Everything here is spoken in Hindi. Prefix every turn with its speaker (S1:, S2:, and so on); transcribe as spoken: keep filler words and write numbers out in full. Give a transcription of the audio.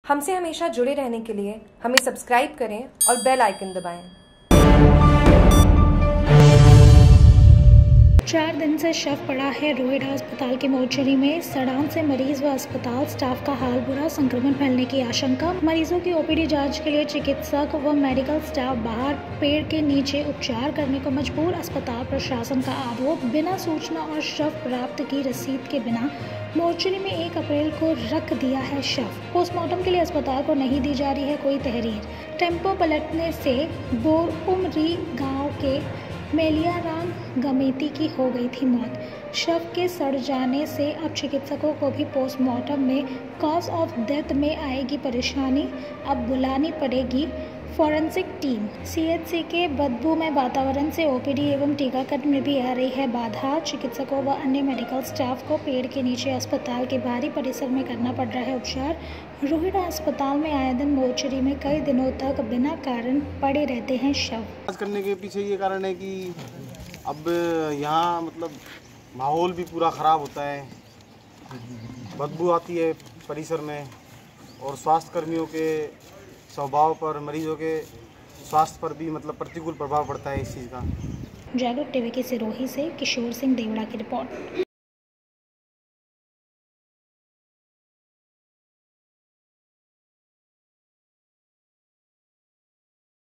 S1: हमसे हमेशा जुड़े रहने के लिए हमें सब्सक्राइब करें और बेल आइकन दबाएं।
S2: चार दिन से शव पड़ा है रोहिड़ा अस्पताल के मोर्चरी में। सड़ान से मरीज व अस्पताल स्टाफ का हाल बुरा, संक्रमण फैलने की आशंका। मरीजों की ओपीडी जांच के लिए चिकित्सक व मेडिकल स्टाफ बाहर पेड़ के नीचे उपचार करने को मजबूर। अस्पताल प्रशासन का आरोप, बिना सूचना और शव प्राप्त की रसीद के बिना मोर्चरी में एक अप्रैल को रख दिया है शव। पोस्टमार्टम के लिए अस्पताल को नहीं दी जा रही है कोई तहरीर। टेम्पो पलटने से बोरउमरी गाँव के मेलियाराम गमेती की हो गई थी मौत। शव के सड़ जाने से अब चिकित्सकों को भी पोस्टमार्टम में कॉज ऑफ डेथ में आएगी परेशानी। अब बुलानी पड़ेगी फॉरेंसिक टीम। सीएचसी के बदबूमय वातावरण से ओपीडी एवं टीकाकरण में भी आ रही है बाधा। चिकित्सकों व अन्य मेडिकल स्टाफ को पेड़ के नीचे अस्पताल के बाहरी परिसर में करना पड़ रहा है उपचार। रोहिड़ा अस्पताल में आए दिन मोर्चरी में कई दिनों तक बिना कारण पड़े रहते हैं शव।
S3: आज करने के पीछे ये कारण है कि अब यहाँ मतलब माहौल भी पूरा ख़राब होता है, बदबू आती है परिसर में और स्वास्थ्य कर्मियों के स्वभाव पर, मरीजों के स्वास्थ्य पर भी मतलब प्रतिकूल प्रभाव पड़ता है इस चीज़ का।
S2: जागरूक टीवी की सिरोही से किशोर सिंह देवड़ा की रिपोर्ट।